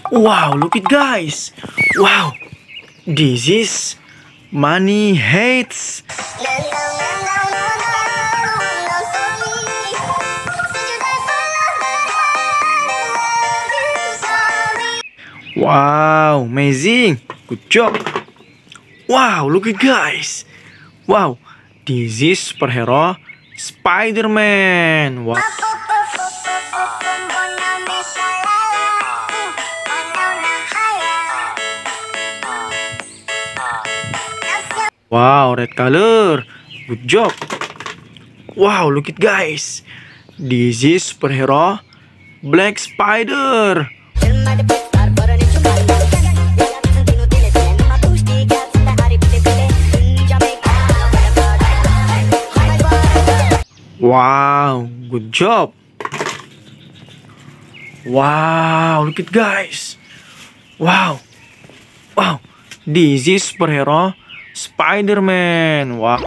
Wow, look it guys. Wow, this is Money Hates. Wow, amazing. Good job. Wow, look it guys. Wow, this is superhero Spider-Man. Wow. Wow, red color. Good job. Wow, look it guys. This is superhero Black Spider. Wow, good job. Wow, look it guys. Wow. Wow, this is superhero Spider-Man. Wow.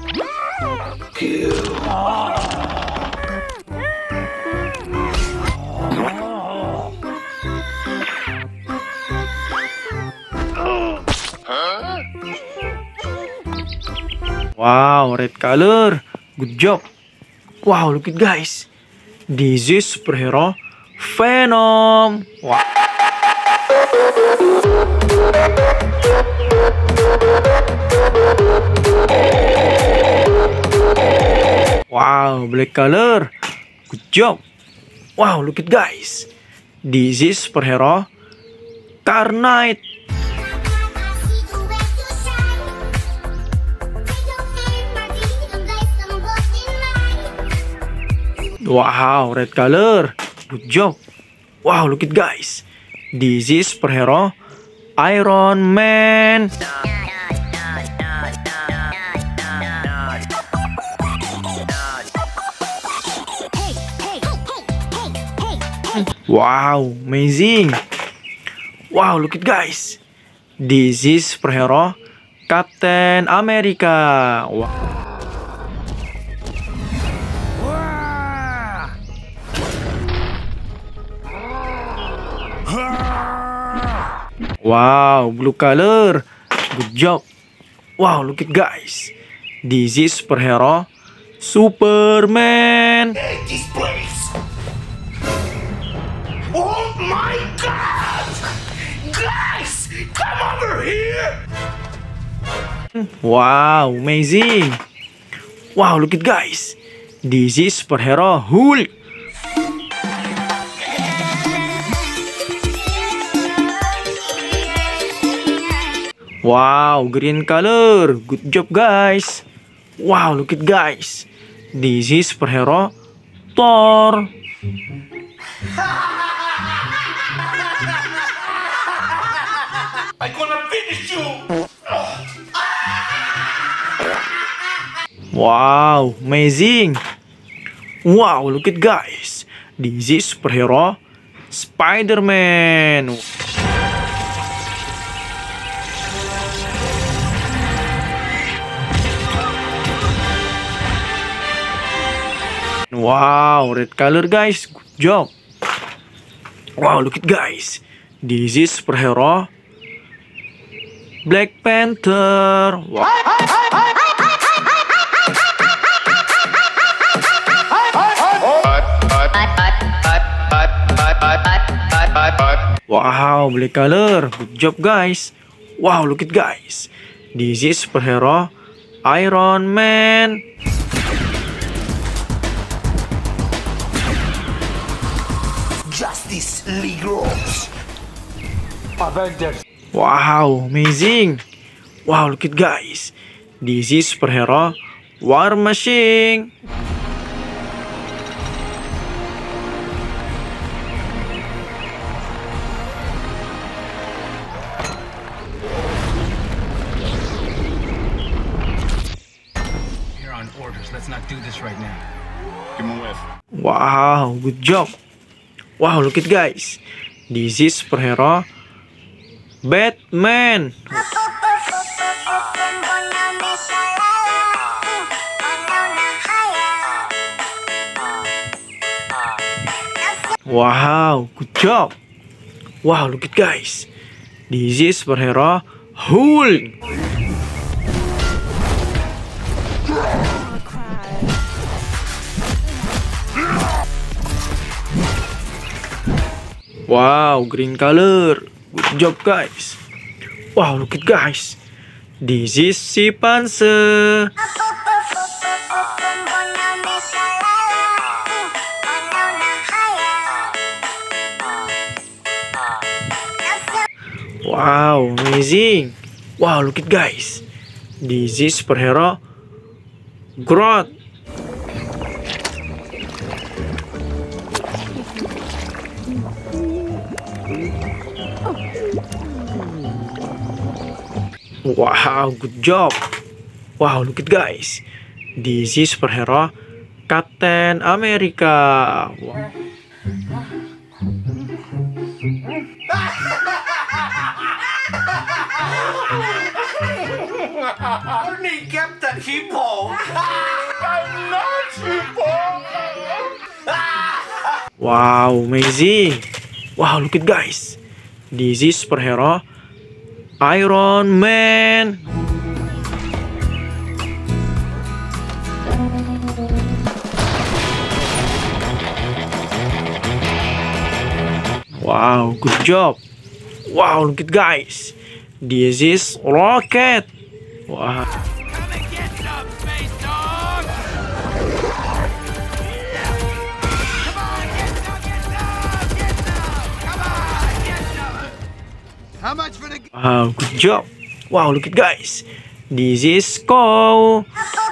Wow, red color. Good job. Wow, look it guys. This is superhero Venom. Wow. Wow, black color. Good job. Wow, look it guys. This is superhero Carnage. Wow, red color. Good job. Wow, look it guys. This is superhero Iron Man. Wow, amazing. Wow, look it guys. This is superhero Captain America. Wow. Wow, blue color. Good job. Wow, look it guys. This is superhero Superman. This place. Oh my God! Guys, come over here. Wow, amazing. Wow, look it guys. This is superhero Hulk. Wow, green color. Good job guys. Wow, look it guys. This is superhero Thor. I'm gonna finish you. Wow, amazing. Wow, look it guys. This is superhero Spider-Man. Wow, red color guys. Good job. Wow, look it guys. This is superhero Black Panther. Wow. Wow, black color. Good job guys. Wow, look it guys. This is superhero Iron Man. Justice League rules. Avengers. Wow, amazing. Wow, look it guys. This is superhero War Machine. You're on orders. Let's not do this right now. Give him a whiff. Wow, good job. Wow, look it guys. This is superhero Batman. Wow, good job. Wow, look it guys. This is superhero Hulk. Wow, green color. Good job guys. Wow, look it guys. This is Chimpanzee. Wow, amazing. Wow, look it guys. This is superhero Groot. Wow, good job. Wow, look it guys. This is superhero Captain America. Wow. Ni Captain Hippo. I'm not Hippo. Wow, amazing. Wow, look it guys. This is superhero Iron Man. Wow, good job. Wow, look it guys. This is Rocket. Wow. Come and get some, space dog! Come on, get some, get some, get some! Come on, get some! How much for the... Wow, good job. Wow, look it guys. This is Cow.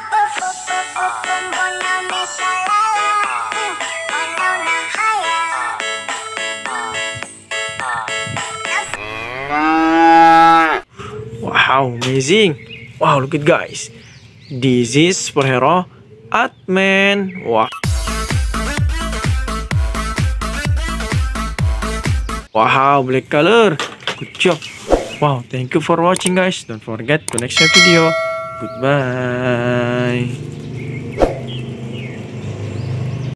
Wow, amazing. Wow, look it guys. This is superhero Ant-Man. Wow. Wow, black color. Good job. Wow, thank you for watching guys. Don't forget to next video. Goodbye.